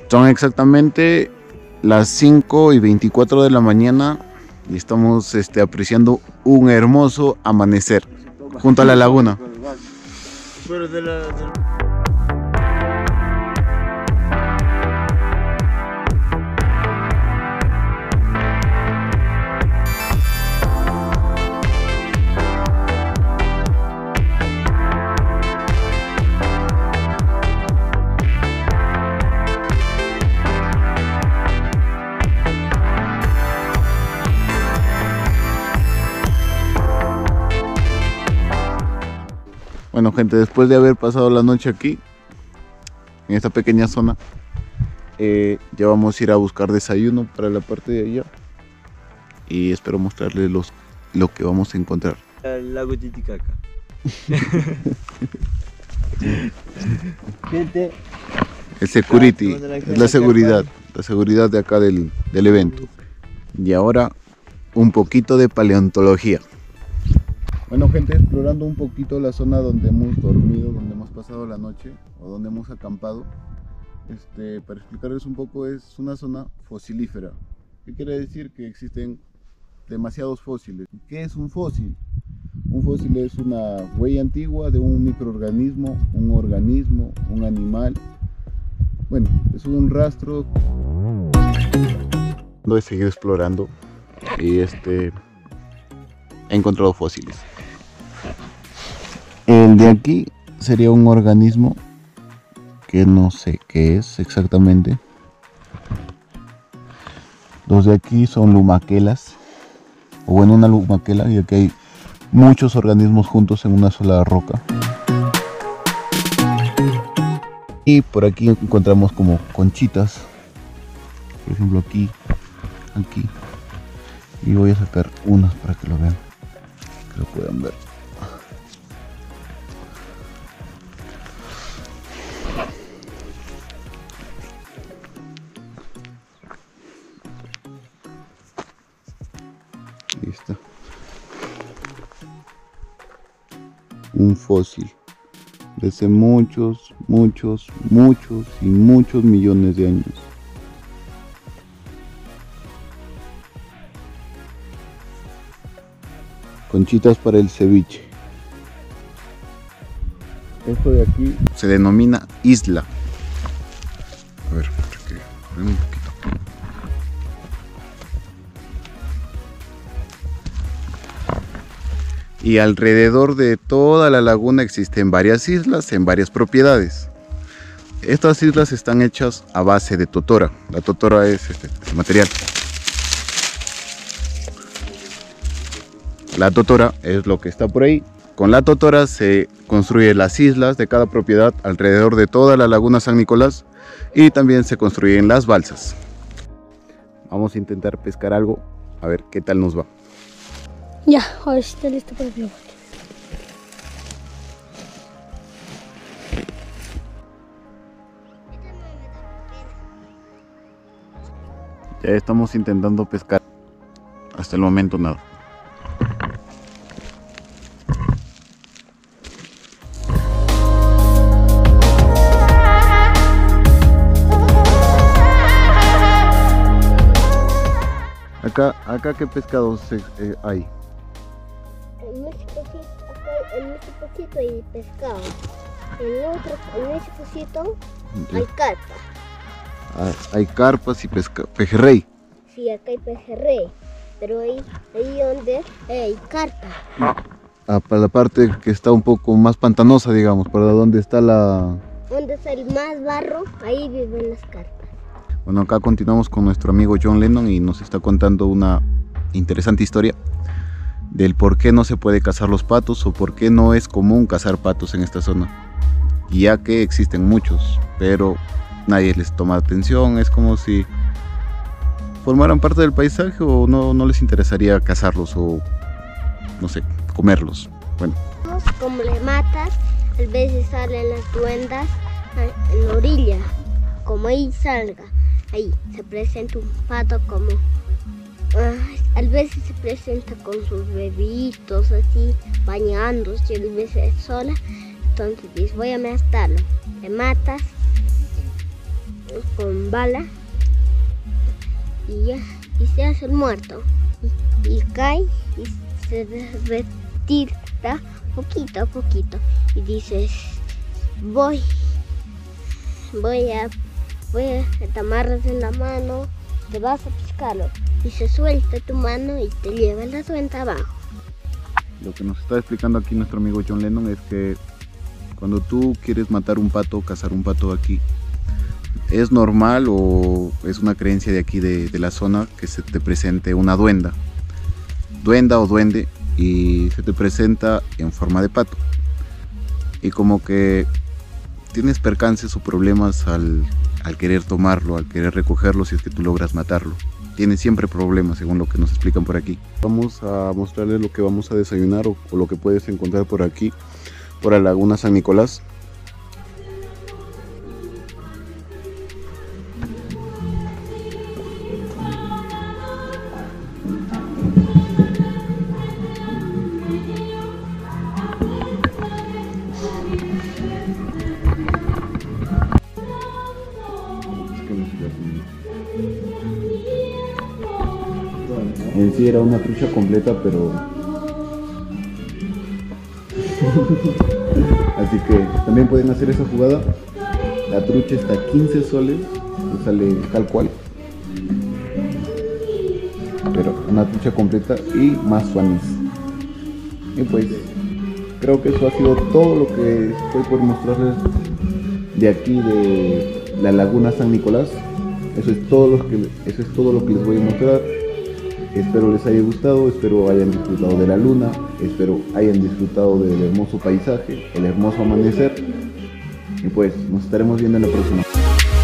Son exactamente las 5:24 de la mañana y estamos apreciando un hermoso amanecer junto a la laguna. Bueno gente, después de haber pasado la noche aquí, en esta pequeña zona, ya vamos a ir a buscar desayuno para la parte de allá. Y espero mostrarles lo que vamos a encontrar. El lago Titicaca. Gente, El security, es la seguridad de acá del evento. Y ahora, un poquito de paleontología. Bueno gente, explorando un poquito la zona donde hemos dormido, donde hemos pasado la noche o donde hemos acampado, para explicarles un poco, es una zona fosilífera. ¿Qué quiere decir? Que existen demasiados fósiles. ¿Qué es un fósil? Un fósil es una huella antigua de un microorganismo, un organismo, un animal. Bueno, es un rastro. He seguido explorando y he encontrado fósiles. El de aquí sería un organismo que no sé qué es exactamente. Los de aquí son lumaquelas, o bueno, una lumaquela, y aquí hay muchos organismos juntos en una sola roca. Y por aquí encontramos como conchitas, por ejemplo aquí, y voy a sacar unas para que lo vean, que lo puedan ver. Ahí está. Un fósil de hace muchos y muchos millones de años. Conchitas para el ceviche. Esto de aquí se denomina isla. A ver, ven un poquito. Y alrededor de toda la laguna existen varias islas en varias propiedades. Estas islas están hechas a base de totora. La totora es este material. La totora es lo que está por ahí. Con la totora se construyen las islas de cada propiedad alrededor de toda la laguna San Nicolás, y también se construyen las balsas. Vamos a intentar pescar algo, a ver qué tal nos va. Ya, ahora estoy listo para el vlog. Ya estamos intentando pescar. Hasta el momento nada. Acá ¿qué pescados hay? En este pocito hay pescado. En ese pocito hay carpa. Hay carpas y pejerrey. Sí, acá hay pejerrey, pero ahí donde hay carpa. Para la parte que está un poco más pantanosa, digamos, para donde está donde está el más barro, ahí viven las carpas. Bueno, acá continuamos con nuestro amigo John Lennon y nos está contando una interesante historia del por qué no se puede cazar los patos o por qué no es común cazar patos en esta zona, ya que existen muchos, pero nadie les toma atención. Es como si formaran parte del paisaje o no les interesaría cazarlos o, no sé, comerlos. Bueno, como le matas, a veces salen las duendas en la orilla, como ahí salga. Ahí se presenta un pato como, a veces se presenta con sus bebitos así, bañándose, y a veces sola. Entonces dices, voy a matarlo. Le matas con bala y ya, y se hace el muerto y cae y se retira poquito a poquito y dices voy a te amarras en la mano, te vas a pescarlo y se suelta tu mano y te lleva la duende abajo. Lo que nos está explicando aquí nuestro amigo John Lennon es que cuando tú quieres matar un pato, cazar un pato aquí, es normal o es una creencia de aquí de la zona que se te presente una duenda o duende y se te presenta en forma de pato. Y como que tienes percances o problemas al querer tomarlo, al querer recogerlo si es que tú logras matarlo. Tienes siempre problemas según lo que nos explican por aquí. Vamos a mostrarles lo que vamos a desayunar o lo que puedes encontrar por aquí, por la Laguna San Nicolás. En sí era una trucha completa, pero así que también pueden hacer esa jugada. La trucha está a 15 soles, le sale tal cual, pero una trucha completa y más su anís. Y pues creo que eso ha sido todo lo que estoy por mostrarles de aquí de la Laguna San Nicolás. Eso es todo lo que les voy a mostrar. Espero les haya gustado, espero hayan disfrutado de la luna, espero hayan disfrutado del hermoso paisaje, el hermoso amanecer. Y pues nos estaremos viendo en la próxima.